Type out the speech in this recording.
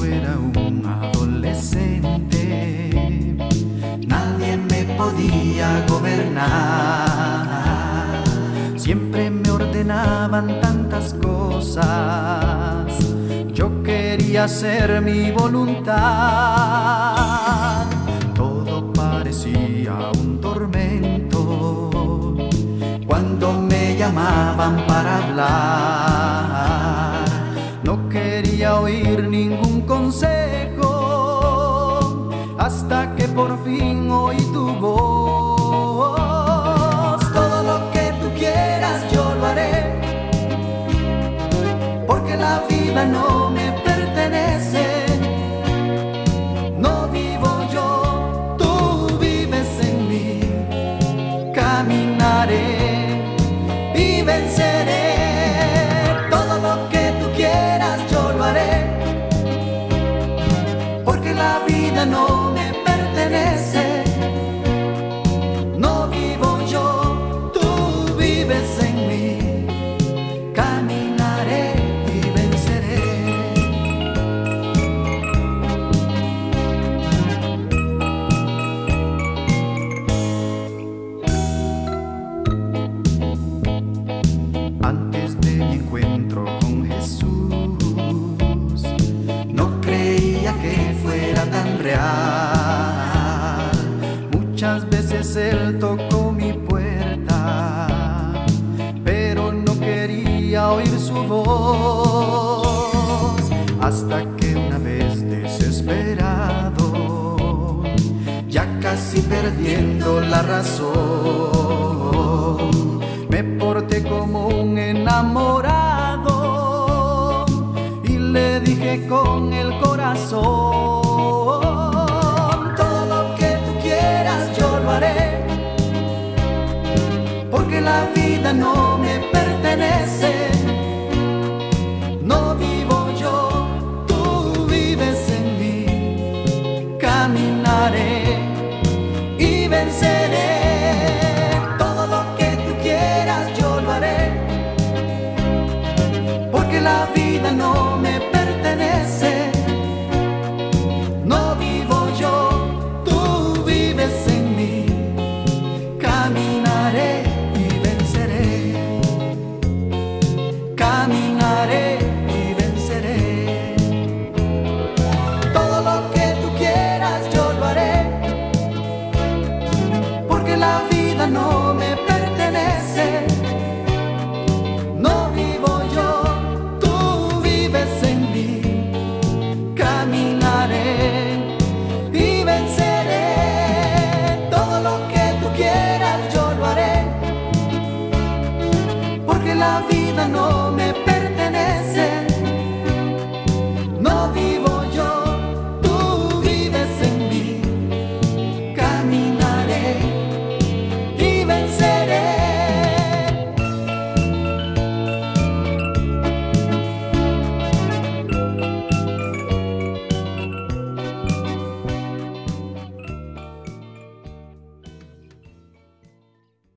era un adolescente, nadie me podía gobernar. Siempre me ordenaban tantas cosas, yo quería hacer mi voluntad. Todo parecía un tormento cuando me llamaban para hablar. No quería oír ningún consejo hasta que por fin oí tu voz. Todo lo que tú quieras yo lo haré, porque la vida no me pertenece. No vivo yo, tú vives en mí. Caminaré y venceré. Todo lo que tú quieras yo lo haré, porque la vida no me pertenece. No vivo yo, tú vives en mí. Caminaré y venceré. Antes de mi encuentro con Jesús, no creía que fuera tan real. Muchas veces Él tocó mi puerta, pero no quería oír su voz. Hasta que una vez desesperado, ya casi perdiendo la razón, me porté como un enamorado y le dije con el corazón: todo lo que tú quieras yo lo haré, porque la vida no me pertenece. No vivo yo, tú vives en mí. Caminaré y venceré. Todo lo que tú quieras yo lo haré, porque la vida no me pertenece. No vivo yo, tú vives en mí. Caminaré y venceré. Caminaré y venceré. Todo lo que tú quieras yo lo haré, porque la vida no me pertenece. No vivo yo, tú vives en mí. Caminaré y venceré. Todo lo que tú quieras yo lo haré, porque la vida no me pertenece.